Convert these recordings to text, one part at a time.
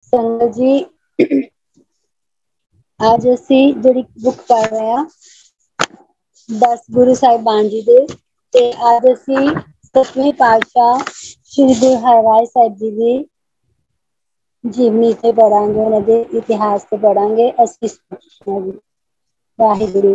संगत जी आज ਅਸੀਂ ਜਿਹੜੀ ਬੁੱਕ ਪੜ੍ਹ ਰਹੇ ਹਾਂ 10 ਗੁਰੂ ਸਾਹਿਬਾਨ ਜੀ ਦੇ ਤੇ ਅੱਜ ਅਸੀਂ 7ਵੇਂ ਪਾਤਸ਼ਾਹ ਸ਼੍ਰੀ ਗੁਰੂ ਹਰਿਰਾਏ ਸਾਹਿਬ ਜੀ ਦੀ ਜੀਵਨੀ ਤੇ ਪੜਾਂਗੇ, ਉਹਨਾਂ ਦੇ ਇਤਿਹਾਸ ਤੇ ਪੜਾਂਗੇ। ਅਸੀਂ ਵਾਹਿਗੁਰੂ।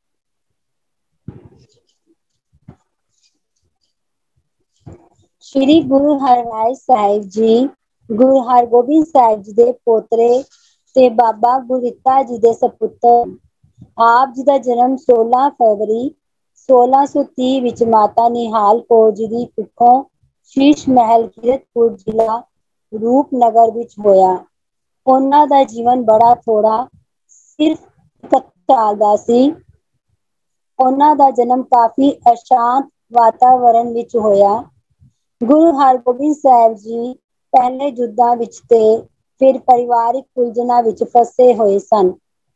ਸ਼੍ਰੀ ਗੁਰੂ ਹਰਿਰਾਏ ਸਾਹਿਬ ਜੀ ਗੁਰੂ ਹਰਗੋਬਿੰਦ ਸਾਹਿਬ ਜੀ ਦੇ ਪੋਤਰੇ ਤੇ ਬਾਬਾ ਗੁਰਦਿੱਤਾ ਜੀ ਦੇ ਸਪੁੱਤਰ। ਆਪ ਜੀ ਦਾ ਜਨਮ 16 ਫਰਵਰੀ 1630 ਵਿੱਚ ਮਾਤਾ ਨਿਹਾਲ ਕੌਰ ਜੀ ਦੀ ਕੁੱਖੋਂ ਸ਼ੀਸ਼ ਮਹਿਲ ਕੀਰਤਪੁਰ ਜ਼ਿਲ੍ਹਾ ਰੂਪਨਗਰ ਵਿੱਚ ਹੋਇਆ। ਉਹਨਾਂ ਦਾ ਜੀਵਨ ਬੜਾ ਥੋੜਾ, ਸਿਰਫ 71 ਸਾਲ ਦਾ ਸੀ। ਉਹਨਾਂ ਦਾ ਜਨਮ ਕਾਫੀ ਅਸ਼ਾਂਤ ਵਾਤਾਵਰਣ ਵਿੱਚ ਹੋਇਆ। ਗੁਰੂ ਹਰਗੋਬਿੰਦ ਸਾਹਿਬ ਜੀ ਪਹਿਲੇ ਯੁੱਧਾਂ ਵਿੱਚ ਤੇ ਫਿਰ ਪਰਿਵਾਰਿਕ ਉਲਝਣਾਂ ਵਿੱਚ ਫਸੇ ਹੋਏ ਸਨ।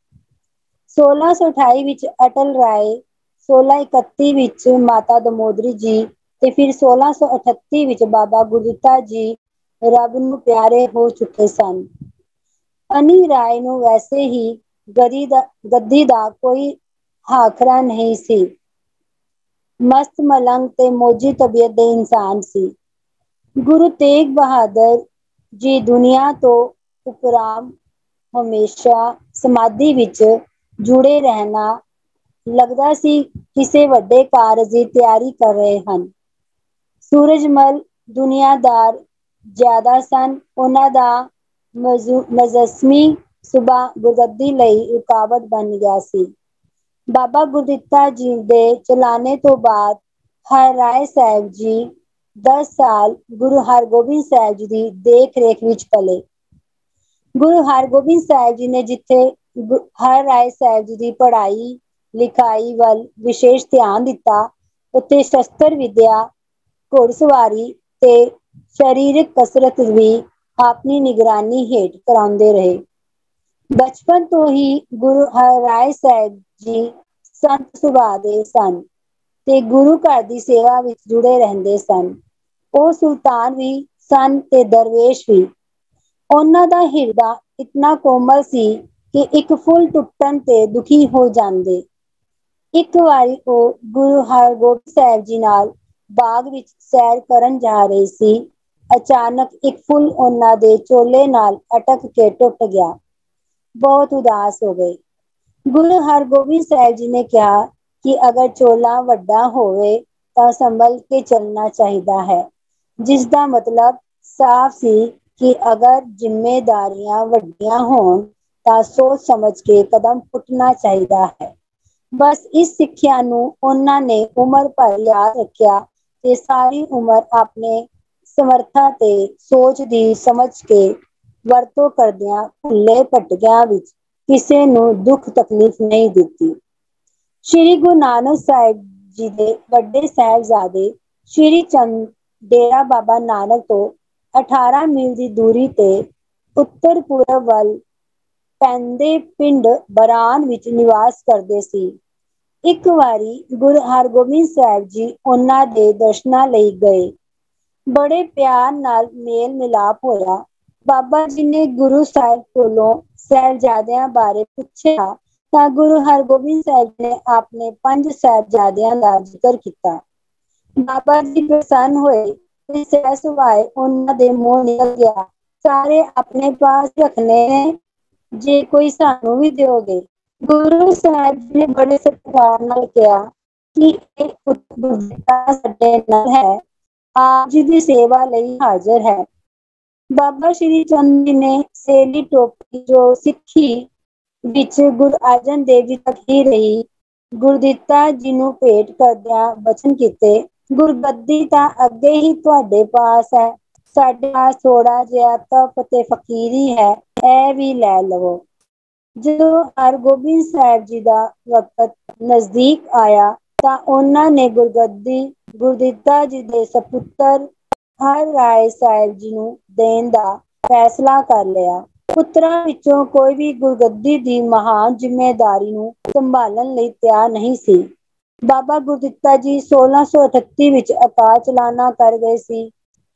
1628 ਵਿੱਚ ਅਟਲ ਰਾਏ, 1631 ਵਿੱਚ ਮਾਤਾ ਦਮੋਦਰੀ ਜੀ ਤੇ ਫਿਰ 1638 ਵਿੱਚ ਬਾਬਾ ਗੁਰਦਿੱਤਾ ਜੀ ਰੱਬ ਨੂੰ ਪਿਆਰੇ ਹੋ ਚੁੱਕੇ ਸਨ। ਅਨੀ ਰਾਏ ਨੂੰ ਵੈਸੇ ਹੀ ਗੱਦੀ ਦਾ ਕੋਈ ਹਾਖਰਾ ਨਹੀਂ ਸੀ। ਮਸਤ ਮਲੰਗ ਤੇ ਮੌਜੀ ਤਬੀਅਤ ਦੇ ਇਨਸਾਨ ਸੀ। ਗੁਰੂ ਤੇਗ ਬਹਾਦਰ ਜੀ ਦੁਨੀਆ ਤੋਂ ਉਪਰਾਮ ਹਮੇਸ਼ਾ ਸਮਾਧੀ ਵਿੱਚ ਜੁੜੇ ਰਹਿਣਾ ਲੱਗਦਾ ਸੀ, ਕਿਸੇ ਵੱਡੇ ਕਾਰਜ ਦੀ ਤਿਆਰੀ ਕਰ ਰਹੇ ਹਨ। ਸੂਰਜਮਲ ਦੁਨੀਆਦਾਰ ਜ਼ਿਆਦਾ ਸਨ। ਉਹਨਾਂ ਦਾ ਮਜਸਮੀ ਸੁਭਾ ਗੁਰਗੱਦੀ ਲਈ ਰੁਕਾਵਟ ਬਣ ਗਿਆ ਸੀ। ਬਾਬਾ ਗੁਰਦਿੱਤਾ ਜੀ ਦੇ ਚਲਾਣੇ ਤੋਂ ਬਾਅਦ ਹਰਿਰਾਏ ਸਾਹਿਬ ਜੀ 10 ਸਾਲ ਗੁਰੂ ਹਰਗੋਬਿੰਦ ਸਾਹਿਬ ਜੀ ਦੀ ਦੇਖ ਰੇਖ ਵਿੱਚ ਪਲੇ। ਗੁਰੂ ਹਰਗੋਬਿੰਦ ਸਾਹਿਬ ਜੀ ਨੇ ਜਿੱਥੇ ਹਰਿਰਾਏ ਸਾਹਿਬ ਜੀ ਦੀ ਪੜ੍ਹਾਈ ਲਿਖਾਈ ਵੱਲ ਵਿਸ਼ੇਸ਼ ਧਿਆਨ ਦਿੱਤਾ, ਉੱਥੇ ਸ਼ਸਤਰ ਵਿਦਿਆ, ਘੋੜਸਵਾਰੀ ਤੇ ਸਰੀਰਕ ਕਸਰਤ ਵੀ ਆਪਣੀ ਨਿਗਰਾਨੀ ਹੇਠ ਕਰਾਉਂਦੇ ਰਹੇ। ਬਚਪਨ ਤੋਂ ਹੀ ਗੁਰੂ ਹਰਿਰਾਏ ਸਾਹਿਬ ਜੀ ਸੰਤ ਸੁਭਾਅ ਦੇ ਸਨ ਤੇ ਗੁਰੂ ਘਰ ਦੀ ਸੇਵਾ ਵਿੱਚ ਜੁੜੇ ਰਹਿੰਦੇ ਸਨ। ਉਹ ਸੁਲਤਾਨ ਵੀ ਸਨ ਤੇ ਦਰਵੇਸ਼ ਵੀ। ਉਹਨਾਂ ਦਾ ਹਿਰਦਾ ਇਤਨਾ ਕੋਮਲ ਸੀ ਕਿ ਇੱਕ ਫੁੱਲ ਟੁੱਟਣ ਤੇ ਦੁਖੀ ਹੋ ਜਾਂਦੇ। ਇੱਕ ਵਾਰੀ ਉਹ ਗੁਰੂ ਹਰਗੋਬਿੰਦ ਸਾਹਿਬ ਜੀ ਨਾਲ ਬਾਗ ਵਿੱਚ ਸੈਰ ਕਰਨ ਜਾ ਰਹੇ ਸੀ। ਅਚਾਨਕ ਇੱਕ ਫੁੱਲ ਉਹਨਾਂ ਦੇ ਚੋਲੇ ਨਾਲ ਅਟਕ ਕੇ ਟੁੱਟ ਗਿਆ। ਬਹੁਤ ਉਦਾਸ ਹੋ ਗਏ। ਗੁਰੂ ਹਰਗੋਬਿੰਦ ਸਾਹਿਬ ਜੀ ਨੇ ਕਿਹਾ ਕਿ ਅਗਰ ਚੋਲਾ ਵੱਡਾ ਹੋਵੇ ਤਾਂ ਸੰਭਲ ਕੇ ਚੱਲਣਾ ਚਾਹੀਦਾ ਹੈ, ਜਿਸ ਦਾ ਮਤਲਬ ਸਾਫ਼ ਸੀ ਕਿ ਅਗਰ ਜ਼ਿੰਮੇਦਾਰੀਆਂ ਵੱਡੀਆਂ ਹੋਣ ਤਾਂ ਸੋਚ ਸਮਝ ਕੇ ਕਦਮ ਪੁੱਟਣਾ ਚਾਹੀਦਾ ਹੈ। ਬਸ ਇਸ ਸਿੱਖਿਆ ਨੂੰ ਉਹਨਾਂ ਨੇ ਉਮਰ ਭਰ ਯਾਦ ਰੱਖਿਆ ਤੇ ਸਾਰੀ ਉਮਰ ਆਪਣੇ ਸਮਰਥਾ ਤੇ ਸੋਚ ਦੀ ਸਮਝ ਕੇ ਵਰਤੋਂ ਕਰਦਿਆਂ ਭੁੱਲੇ ਭਟਕਿਆਂ ਵਿੱਚ ਕਿਸੇ ਨੂੰ ਦੁੱਖ ਤਕਲੀਫ ਨਹੀਂ ਦਿੱਤੀ। ਸ਼੍ਰੀ ਗੁਰੂ ਨਾਨਕ ਸਾਹਿਬ ਜੀ ਦੇ ਵੱਡੇ ਸਾਹਿਬਜ਼ਾਦੇ ਸ਼੍ਰੀ ਚੰਦ ਡੇਰਾ ਬਾਬਾ ਨਾਨਕ ਤੋਂ 18 ਮੀਲ ਦੀ ਦੂਰੀ ਤੇ ਉੱਤਰ ਪੂਰਬ ਵੱਲ ਪੈਂਦੇ ਪਿੰਡ ਬਰਾਨ ਵਿੱਚ ਨਿਵਾਸ ਕਰਦੇ ਸੀ। ਇੱਕ ਵਾਰੀ ਗੁਰੂ ਹਰਗੋਬਿੰਦ ਸਾਹਿਬ ਜੀ ਉਹਨਾਂ ਦੇ ਦਰਸ਼ਨਾਂ ਲਈ ਗਏ। ਬੜੇ ਪਿਆਰ ਨਾਲ ਮੇਲ ਮਿਲਾਪ ਹੋਇਆ। ਬਾਬਾ ਜੀ ਨੇ ਗੁਰੂ ਸਾਹਿਬ ਕੋਲੋਂ ਸਾਹਿਬਜ਼ਾਦਿਆਂ ਬਾਰੇ ਪੁੱਛਿਆ ਤਾਂ ਗੁਰੂ ਹਰਗੋਬਿੰਦ ਸਾਹਿਬ ਨੇ ਆਪਣੇ 5 ਸਾਹਿਬਜ਼ਾਦਿਆਂ ਦਾ ਜ਼ਿਕਰ ਕੀਤਾ। ਬਾਬਾ ਜੀ ਪ੍ਰਸੰਨ ਹੋਏ ਤੇ ਸਹਿ ਸੁਭਾਏ ਉਹਨਾਂ ਦੇ ਮੂੰਹੋਂ ਨਿਕਲ ਗਿਆ, ਸਾਰੇ ਆਪਣੇ ਪਾਸ ਰੱਖਣੇ ਨੇ, ਜੇ ਕੋਈ ਸਾਨੂੰ ਵੀ ਦਿਓਗੇ। ਗੁਰੂ ਸਾਹਿਬ ਜੀ ਨੇ ਬੜੇ ਸਤਿਕਾਰ ਨਾਲ ਕਿਹਾ ਕਿ ਇਹ ਗੁਰਦਿੱਤਾ ਸਾਡੇ ਨਾਲ ਹੈ, ਆਪ ਜੀ ਦੀ ਸੇਵਾ ਲਈ ਹਾਜ਼ਰ ਹੈ। ਬਾਬਾ ਸ਼੍ਰੀ ਚੰਦ ਜੀ ਨੇ ਸੇਲੀ ਟੋਪੀ ਜੋ ਸਿੱਖੀ ਵਿੱਚ ਗੁਰੂ ਅਰਜਨ ਦੇਵ ਜੀ ਤੱਕ ਹੀ ਰਹੀ, ਗੁਰਦਿੱਤਾ ਜੀ ਨੂੰ ਭੇਟ ਕਰਦਿਆਂ ਬਚਨ ਕੀਤੇ, ਗੁਰਗੱਦੀ ਤਾਂ ਅੱਗੇ ਹੀ ਤੁਹਾਡੇ ਪਾਸ ਹੈ, ਸਾਡੇ ਪਾਸ ਥੋੜਾ ਜਿਹਾ ਤਪ ਤੇ ਫਕੀਰੀ ਹੈ, ਇਹ ਵੀ ਲੈ ਲਵੋ। ਜਦੋਂ ਹਰਗੋਬਿੰਦ ਸਾਹਿਬ ਜੀ ਦਾ ਵਕਤ ਨਜ਼ਦੀਕ ਆਇਆ ਤਾਂ ਉਹਨਾਂ ਨੇ ਗੁਰਗੱਦੀ ਗੁਰਦਿੱਤਾ ਜੀ ਦੇ ਸਪੁੱਤਰ ਹਰਿਰਾਏ ਸਾਹਿਬ ਜੀ ਨੂੰ ਦੇਣ ਦਾ ਫੈਸਲਾ ਕਰ ਲਿਆ। ਪੁੱਤਰਾਂ ਵਿੱਚੋਂ ਕੋਈ ਵੀ ਗੁਰਗੱਦੀ ਦੀ ਮਹਾਨ ਜ਼ਿੰਮੇਦਾਰੀ ਨੂੰ ਸੰਭਾਲਣ ਲਈ ਤਿਆਰ ਨਹੀਂ ਸੀ। ਬਾਬਾ ਗੁਰਦਿੱਤਾ ਜੀ 1638 ਵਿੱਚ ਅਕਾਲ ਚਲਾਣਾ ਕਰ ਗਏ ਸੀ।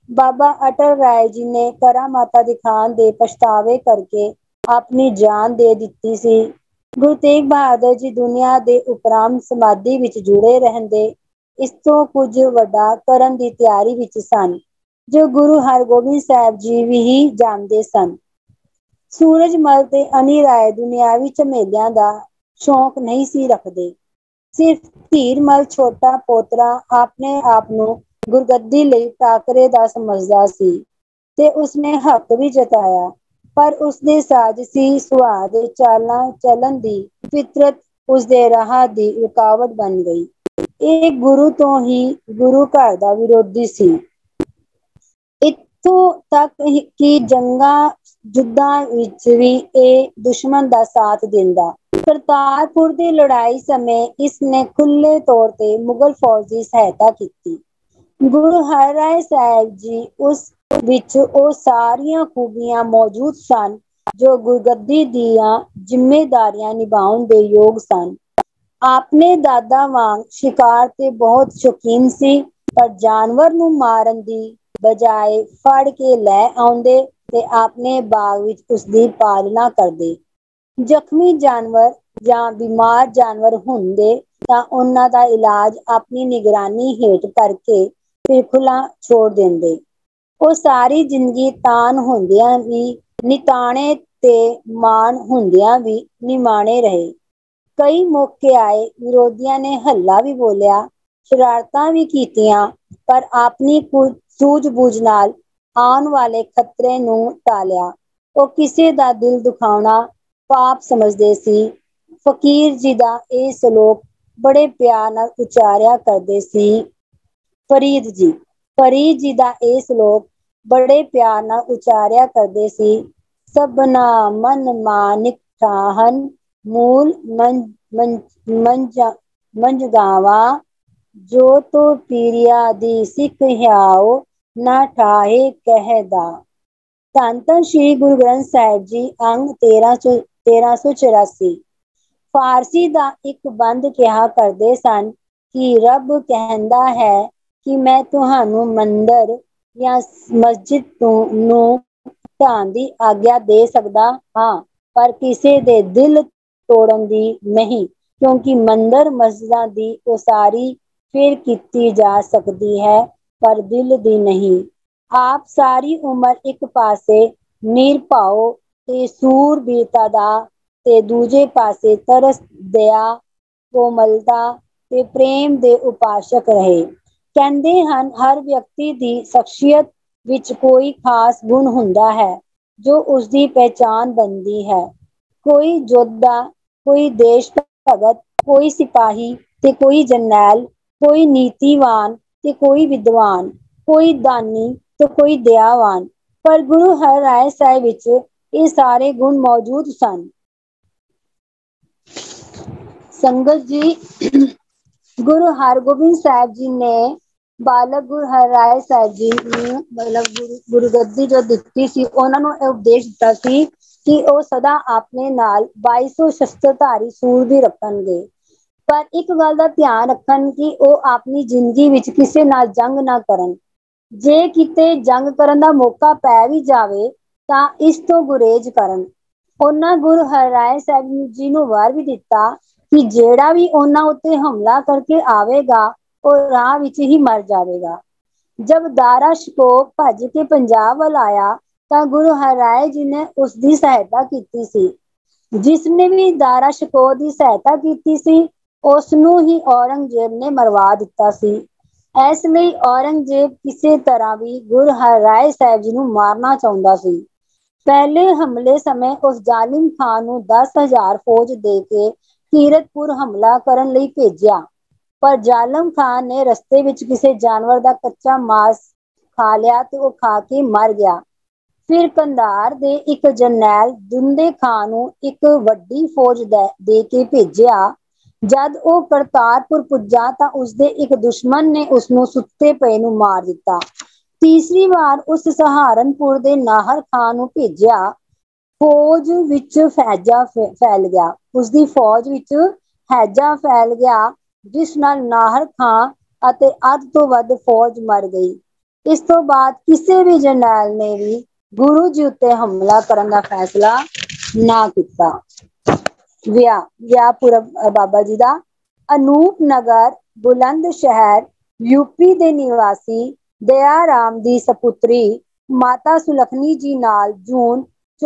बाबा अटल राय जी ने करामाता दिखाने ਦੇ ਪਛਤਾਵੇ ਕਰਕੇ ਆਪਣੀ ਜਾਨ ਦੇ ਦਿੱਤੀ ਸੀ। ਗੁਰੂ ਤੇਗ ਬਹਾਦਰ ਜੀ ਦੁਨੀਆ ਦੇ ਉਪਰਾਮ ਸਮਾਧੀ ਵਿੱਚ ਜੁੜੇ ਰਹਿੰਦੇ ਇਸ ਤੋਂ ਕੁਝ ਵੱਡਾ ਕਰਨ ਦੀ ਤਿਆਰੀ ਵਿੱਚ ਸਨ, ਜੋ ਗੁਰੂ ਹਰਗੋਬਿੰਦ ਸਾਹਿਬ ਜੀ ਵੀ ਹੀ ਜਾਣਦੇ ਸਨ। ਸੂਰਜਮਲ ਤੇ ਅਨੀ ਰਾਏ ਦੁਨਿਆਵੀ ਝਮੇਲਿਆਂ ਦਾ ਸ਼ੌਕ ਨਹੀਂ ਸੀ ਰੱਖਦੇ। ਸਿਰਫ ਧੀਰਮਲ ਛੋਟਾ ਪੋਤਰਾ ਆਪਣੇ ਆਪ ਨੂੰ ਗੁਰਗੱਦੀ ਲਈ ਟਾਕਰੇ ਦਾ ਸਮਝਦਾ ਸੀ ਤੇ ਉਸਨੇ ਹੱਕ ਵੀ ਜਤਾਇਆ, ਪਰ ਉਸਦੇ ਸਾਜ਼ਸੀ ਸੁਭਾਅ ਦੇ ਚਾਲਾਂ ਚੱਲਣ ਦੀ ਫਿਤਰਤ ਉਸਦੇ ਰਾਹ ਦੀ ਰੁਕਾਵਟ ਬਣ ਗਈ। ਇਹ ਗੁਰੂ ਤੋਂ ਹੀ ਗੁਰੂ ਘਰ ਦਾ ਵਿਰੋਧੀ ਸੀ। ਇੱਥੋਂ ਤੱਕ ਕਿ ਜੰਗਾਂ ਯੁੱਧਾਂ ਵਿੱਚ ਵੀ ਇਹ ਦੁਸ਼ਮਣ ਦਾ ਸਾਥ ਦਿੰਦਾ। ਕਰਤਾਰਪੁਰ ਦੀ ਲੜਾਈ ਸਮੇਂ ਇਸ ਨੇ ਖੁੱਲ੍ਹੇ ਤੌਰ ਤੇ ਮੁਗਲ ਫੌਜ ਦੀ ਸਹਾਇਤਾ ਕੀਤੀ। ਗੁਰੂ ਹਰਿਰਾਏ ਸਾਹਿਬ ਜੀ ਉਸ ਵਿੱਚ ਉਹ ਸਾਰੀਆਂ ਖੂਬੀਆਂ ਮੌਜੂਦ ਸਨ ਜੋ ਗੁਰਗੱਦੀ ਦੀਆਂ ਜ਼ਿੰਮੇਦਾਰੀਆਂ ਨਿਭਾਉਣ ਦੇ ਯੋਗ ਸਨ। ਆਪਣੇ ਦਾਦਾ ਵਾਂਗ ਸ਼ਿਕਾਰ ਤੇ ਬਹੁਤ ਸ਼ੌਕੀਨ ਸੀ, ਪਰ ਜਾਨਵਰ ਨੂੰ ਮਾਰਨ ਦੀ ਬਜਾਏ ਫੜ ਕੇ ਲੈ ਆਉਂਦੇ ਤੇ ਆਪਣੇ ਬਾਗ ਵਿੱਚ ਉਸਦੀ ਪਾਲਣਾ ਕਰਦੇ। ਜ਼ਖਮੀ ਜਾਨਵਰ ਜਾਂ ਬਿਮਾਰ ਜਾਨਵਰ ਹੁੰਦੇ ਤਾਂ ਉਹਨਾਂ ਦਾ ਇਲਾਜ ਆਪਣੀ ਨਿਗਰਾਨੀ ਹੇਠ ਕਰਕੇ ਫਿਰ ਖੁੱਲ੍ਹਾ ਛੋੜ ਦਿੰਦੇ। ਉਹ ਸਾਰੀ ਜ਼ਿੰਦਗੀ ਤਾਨ ਹੁੰਦਿਆਂ ਵੀ ਨਿਤਾਣੇ ਤੇ ਮਾਣ ਹੁੰਦਿਆਂ ਵੀ ਨਿਮਾਣੇ ਰਹੇ। ਕਈ ਮੌਕੇ ਆਏ ਵਿਰੋਧੀਆਂ ਨੇ ਹੱਲਾ ਵੀ ਬੋਲਿਆ, ਸ਼ਰਾਰਤਾਂ ਵੀ ਕੀਤੀਆਂ, ਪਰ ਆਪਣੀ ਸੂਝ-ਬੂਝ ਨਾਲ ਆਉਣ ਵਾਲੇ ਖਤਰੇ ਨੂੰ ਟਾਲਿਆ। ਉਹ ਕਿਸੇ ਦਾ ਦਿਲ ਦੁਖਾਉਣਾ ਪਾਪ ਸਮਝਦੇ ਸੀ। ਫਕੀਰ ਜੀ ਦਾ ਇਹ ਸਲੋਕ ਬੜੇ ਪਿਆਰ ਨਾਲ ਉਚਾਰਿਆ ਕਰਦੇ ਸੀ। ਫਰੀਦ ਜੀ ਦਾ ਇਹ ਸਲੋਕ ਬੜੇ ਪਿਆਰ ਨਾਲ ਉਚਾਰਿਆ ਕਰਦੇ ਸੀ। ਸਭਨਾ ਮਨ ਮਾਨਿਕ ਠਾਹਨ ਮੂਲ ਮੰਝਗਾਵਾ ਜੋ ਤੋ ਪੀਰਿਆ ਦੀ ਸਿੱਖ ਹਿਆਓ ਨਾ ਠਾਹੇ ਕਹਿਦਾ। ਧੰਨ ਧੰਨ ਸ਼੍ਰੀ ਗੁਰੂ ਗ੍ਰੰਥ ਸਾਹਿਬ ਜੀ ਅੰਗ 1384। ਫਾਰਸੀ ਦਾ ਇੱਕ ਬੰਦ ਕਿਹਾ ਕਰਦੇ ਸਨ ਕਿ ਰੱਬ ਕਹਿੰਦਾ ਹੈ ਕਿ ਮੈਂ ਤੁਹਾਨੂੰ ਮੰਦਰ ਜਾਂ ਮਸਜਿਦ ਨੂੰ ਢਾਣ ਦੀ ਆਗਿਆ ਦੇ ਸਕਦਾ ਹਾਂ, ਪਰ ਕਿਸੇ ਦੇ ਦਿਲ ਤੋੜਨ ਦੀ ਨਹੀਂ, ਕਿਉਂਕਿ ਮੰਦਰ ਮਸਜਿਦਾਂ ਦੀ ਉਸਾਰੀ ਫਿਰ ਕੀਤੀ ਜਾ ਸਕਦੀ ਹੈ, ਪਰ ਦਿਲ ਦੀ ਨਹੀਂ। ਆਪ ਸਾਰੀ ਉਮਰ ਇੱਕ ਪਾਸੇ ਨਿਰਭਉ ਤੇ ਸੂਰਬੀਰਤਾ ਦਾ ਤੇ ਦੂਜੇ ਪਾਸੇ ਤਰਸ, ਦਇਆ, ਕੋਮਲਤਾ ਤੇ ਪ੍ਰੇਮ ਦੇ ਉਪਾਸ਼ਕ ਰਹੇ। ਕਹਿੰਦੇ ਹਨ ਹਰ ਵਿਅਕਤੀ ਦੀ ਸ਼ਖਸੀਅਤ ਵਿੱਚ ਕੋਈ ਖਾਸ ਗੁਣ ਹੁੰਦਾ ਹੈ ਜੋ ਉਸਦੀ ਪਹਿਚਾਣ ਬਣਦੀ ਹੈ। ਕੋਈ ਯੋਧਾ, ਕੋਈ ਦੇਸ਼ ਭਗਤ, ਕੋਈ ਸਿਪਾਹੀ ਤੇ ਕੋਈ ਜਰਨੈਲ, ਕੋਈ ਨੀਤੀਵਾਨ ਤੇ ਕੋਈ ਵਿਦਵਾਨ, ਕੋਈ ਦਾਨੀ ਤੇ ਕੋਈ ਦਇਆਵਾਨ, ਪਰ ਗੁਰੂ ਹਰਿਰਾਏ ਸਾਹਿਬ ਵਿੱਚ ਇਹ ਸਾਰੇ ਗੁਣ ਮੌਜੂਦ ਸਨ। ਸੰਗਤ ਜੀ, ਗੁਰੂ ਹਰਗੋਬਿੰਦ ਸਾਹਿਬ ਜੀ ਨੇ ਬਾਲਕ ਗੁਰੂ ਹਰਿਰਾਏ ਸਾਹਿਬ ਜੀ ਨੂੰ ਗੁਰਗੱਦੀ ਜੋ ਦਿੱਤੀ ਸੀ, ਉਹਨਾਂ ਨੂੰ ਇਹ ਉਪਦੇਸ਼ ਦਿੱਤਾ ਸੀ ਕਿ ਉਹ ਸਦਾ ਆਪਣੇ ਨਾਲ 2200 ਸ਼ਸਤਰਧਾਰੀ ਸੂਰਬੀਰ ਰੱਖਣਗੇ, ਪਰ ਇੱਕ ਗੱਲ ਦਾ ਧਿਆਨ ਰੱਖਣ ਕਿ ਉਹ ਆਪਣੀ ਜ਼ਿੰਦਗੀ ਵਿੱਚ ਕਿਸੇ ਨਾਲ ਜੰਗ ਨਾ ਕਰਨ। ਜੇ ਕਿਤੇ ਜੰਗ ਕਰਨ ਦਾ ਮੌਕਾ ਪੈ ਵੀ ਜਾਵੇ ਤਾਂ ਇਸ ਤੋਂ ਗੁਰੇਜ਼ ਕਰਨ। ਉਹਨਾਂ ਗੁਰੂ ਹਰਿਰਾਏ ਸਾਹਿਬ ਜੀ ਨੂੰ ਵਰ ਵੀ ਦਿੱਤਾ ਕਿ ਜਿਹੜਾ ਵੀ ਉਹਨਾਂ ਉੱਤੇ ਹਮਲਾ ਕਰਕੇ ਆਵੇਗਾ ਉਹ ਰਾਹ ਵਿੱਚ ਹੀ ਮਰ ਜਾਵੇਗਾ। ਜਦ ਦਾਰਾ ਸ਼ਿਕੋਹ ਭੱਜ ਕੇ ਪੰਜਾਬ ਵੱਲ ਆਇਆ ਤਾਂ ਗੁਰੂ ਹਰਿਰਾਏ ਜੀ ਨੇ ਉਸ ਦੀ ਸਹਾਇਤਾ ਕੀਤੀ ਸੀ। ਜਿਸ ਨੇ ਵੀ ਦਾਰਾ ਸ਼ਿਕੋਹ ਦੀ ਸਹਾਇਤਾ ਕੀਤੀ ਸੀ ਉਸ ਨੂੰ ਹੀ ਔਰੰਗਜ਼ੇਬ ਨੇ ਮਰਵਾ ਦਿੱਤਾ ਸੀ। ਇਸ ਲਈ ਔਰੰਗਜ਼ੇਬ ਕਿਸੇ ਤਰ੍ਹਾਂ ਵੀ ਗੁਰੂ ਹਰਿਰਾਏ ਸਾਹਿਬ ਜੀ ਨੂੰ ਮਾਰਨਾ ਚਾਹੁੰਦਾ ਸੀ। ਪਹਿਲੇ ਹਮਲੇ ਸਮੇਂ ਉਸ ਜ਼ਾਲਿਮ ਖਾਨ ਨੂੰ 10,000 ਫੌਜ ਦੇ ਕੇ ਕੀਰਤਪੁਰ ਹਮਲਾ ਕਰਨ ਲਈ ਭੇਜਿਆ, ਪਰ ਜ਼ਾਲਿਮ ਖਾਨ ਨੇ ਰਸਤੇ ਵਿੱਚ ਕਿਸੇ ਜਾਨਵਰ ਦਾ ਕੱਚਾ ਮਾਸ ਖਾ ਲਿਆ ਤੇ ਉਹ ਖਾ ਕੇ ਮਰ ਗਿਆ। ਫਿਰ ਕੰਧਾਰ ਦੇ ਇੱਕ ਜਰਨੈਲ ਦੁੰਦੇ ਖਾਨ ਨੂੰ ਇੱਕ ਵੱਡੀ ਫੌਜ ਦੇ ਕੇ ਭੇਜਿਆ। ਜਦ ਉਹ ਕਰਤਾਰਪੁਰ ਪੁੱਜਾ ਤਾਂ ਉਸਦੇ ਇੱਕ ਦੁਸ਼ਮਣ ਨੇ ਉਸਨੂੰ ਸੁੱਤੇ ਪਏ ਨੂੰ ਮਾਰ ਦਿੱਤਾ। ਤੀਸਰੀ ਵਾਰ ਉਸ ਸਹਾਰਨਪੁਰ ਦੇ ਨਾਹਰ ਖਾਨ ਨੂੰ ਭੇਜਿਆ। ਫੌਜ ਵਿੱਚ ਹੈਜਾ ਫੈਲ ਗਿਆ, ਉਸਦੀ ਫੌਜ ਵਿੱਚ ਹੈਜਾ ਫੈਲ ਗਿਆ, ਜਿਸ ਨਾਲ ਨਾਹਰ ਖਾਂ ਅਤੇ ਅੱਧ ਤੋਂ ਵੱਧ ਫੌਜ ਮਰ ਗਈ। इस तो बाद किसी भी जरनैल ने भी गुरु जी उत्ते हमला करने का फैसला ना किया। वियाहपुरम बाबा जी का अनूप नगर बुलंद शहर यूपी के निवासी दया राम की सपुत्री माता सुलखनी जी नाल जून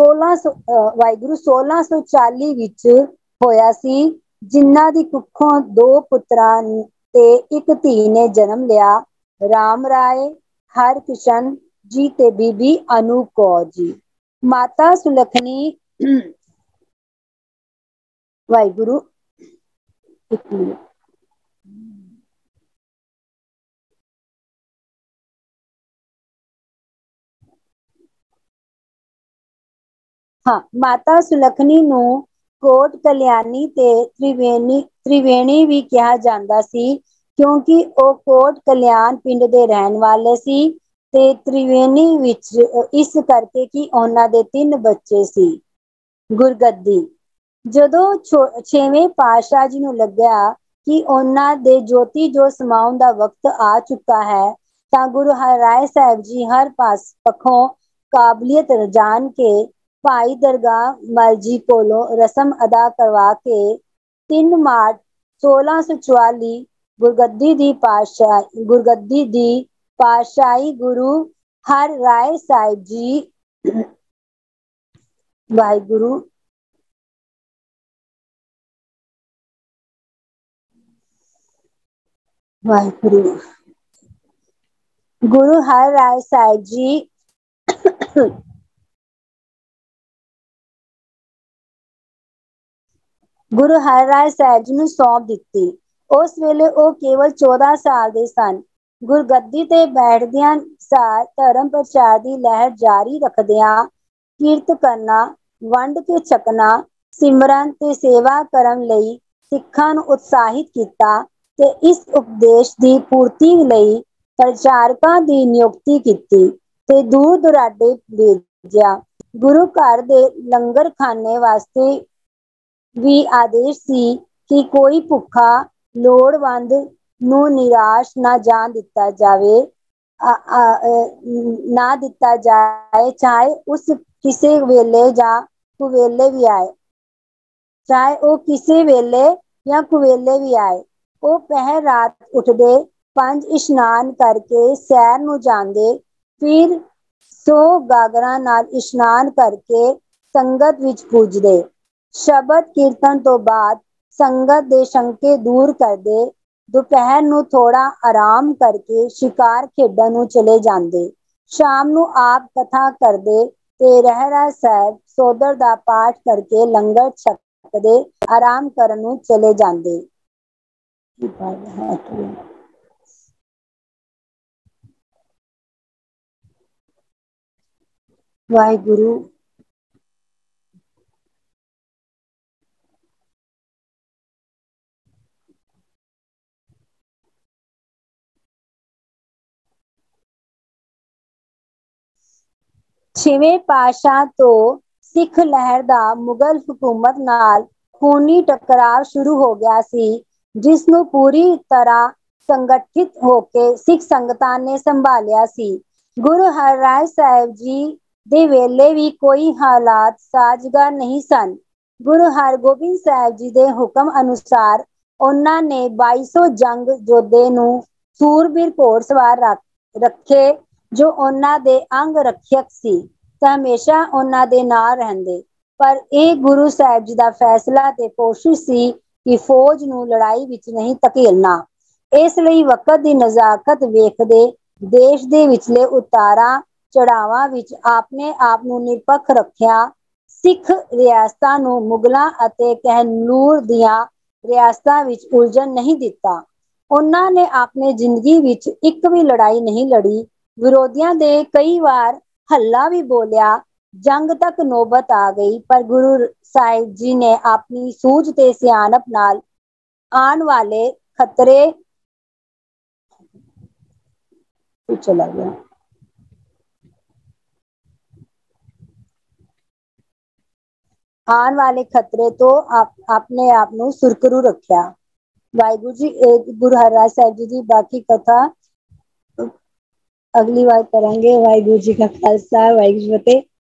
1640 विच होया सी, जिन्हां दी कुखों 2 पुत्रां ते एक धी ने जन्म लिया, राम राय हरकिशन जी ते बीबी अनूप कौर जी। माता सुलखनी वाहिगुरु एक मिनट हाँ माता सुलखनी नूं कोट कल्याणी ते त्रिवेणी भी कहा जाता सी, क्योंकि ओ कोट कल्याण पिंड दे रहन वाले सी ते त्रिवेणी विच इस करके कि उन्हां दे 3 बच्चे सी। गुरगद्दी जदों 6वें पातशाह जी नूं लग्या कि उन्हां दे ज्योति जो समाउण दा वक्त आ चुका है, तां गुरु हरराय साहिब जी हर पास पखों काबलियत जान के भाई दरगाह मल जी कोलों रस्म अदा करवा के 3 मार्च 1644 गुरगद्दी दी पातशाही गुरु हर राय साहिब जी वाहिगुरु वाहिगुरु गुरु हर राय साहिब जी गुरु हरराय साहिब जी नूं सौंप दित्ती। उस वेले ओ केवल 14 साल दे सन। गुरगद्दी ते बैठदियां सार धर्म प्रचार दी लहर जारी रखदियां किरत करना, वंड के छकना, सिमरन ते सेवा करन लई सिखां नूं उत्साहित कीता ते इस उपदेश दी पूर्ति लई प्रचारकां दी नियुक्ति कीती ते दूर दुराडे भेजिया। गुरु घर दे लंगर खाने वास्ते भी आदेश सी कि कोई भुखा लोड़वंद नूं निराश ना जान दिता जावे, ना दिता जाए, चाहे उस किसे वेले जा कुवेले भी आए, चाहे वो किसी वेले या कुवेले भी आए। वो पहर रात उठदे, 5 इशनान करके सैर नूं जांदे, फिर 100 गागरां नाल इशनान करके संगत विच पुजदे। शबद कीर्तन तो बाद संगत दे शंके दूर करदे, दोपहर नूं थोड़ा आराम करके शिकार खेडण नूं चले जांदे। शाम नूं आप कथा करदे ते रहरास साहिब सोदर दा पाठ करके लंगर छकदे आराम करन नूं चले जांदे। वाहिगुरु 6वें पातशाह तो सिख लहर दा मुगल हुकूमत नाल खूनी टकराव शुरू हो गया सी, जिस नूं पूरी तरह संगठित होके सिख संगतां ने संभालिया सी। गुरु हरराय साहिब जी दे वेले भी कोई हालात साजगार नहीं सन। गुरु हरगोबिंद साहिब जी दे हुक्म अनुसार उन्हां ने 2200 जंग योद्धे नूं सूरबीर घोड़सवार रखे जो उन्हां दे अंग रक्षक सी ते हमेशा उन्हां दे नाल रहंदे। पर ਇਹ ਗੁਰੂ ਸਾਹਿਬ ਜੀ ਦਾ ਫੈਸਲਾ ਤੇ ਕੋਸ਼ਿਸ਼ ਸੀ ਕਿ ਫੌਜ ਨੂੰ ਲੜਾਈ ਵਿੱਚ ਨਹੀਂ ਧਕੇਲਣਾ। ਇਸ ਲਈ ਵਕਤ ਦੀ ਨਜ਼ਾਕਤ ਵੇਖਦੇ ਦੇਸ਼ ਦੇ ਵਿਚਲੇ ਉਤਾਰਾਂ ਚੜਾਵਾਂ ਵਿੱਚ ਆਪਣੇ ਆਪ ਨੂੰ ਨਿਰਪੱਖ ਰੱਖਿਆ, ਸਿੱਖ ਰਿਆਸਤਾਂ ਨੂੰ ਮੁਗਲਾਂ ਅਤੇ ਕਹਿਨੂਰ ਦੀਆਂ ਰਿਆਸਤਾਂ ਵਿੱਚ ਉਲਝਣ ਨਹੀਂ ਦਿੱਤਾ। ਉਹਨਾਂ ਨੇ ਆਪਣੀ ਜ਼ਿੰਦਗੀ ਵਿੱਚ ਇੱਕ ਵੀ ਲੜਾਈ ਨਹੀਂ ਲੜੀ, ਵਿਰੋਧੀਆਂ ਦੇ ਕਈ ਵਾਰ हल्ला भी बोलिया, जंग तक नौबत आ गई, पर गुरु साहिब जी ने अपनी सूझ ते सियानप नाल आन वाले खतरे चला गया आने वाले खतरे तो अपने आप नूं सुरखरू रखिया। वाहिगुरु जी गुरु हरराज साहिब जी की बाकी कथा ਅਗਲੀ ਵਾਰ ਕਰਾਂਗੇ। ਵਾਹਿਗੁਰੂ ਜੀ ਕਾ ਖਾਲਸਾ, ਵਾਹਿਗੁਰੂ ਜੀ ਕੀ ਫਤਿਹ।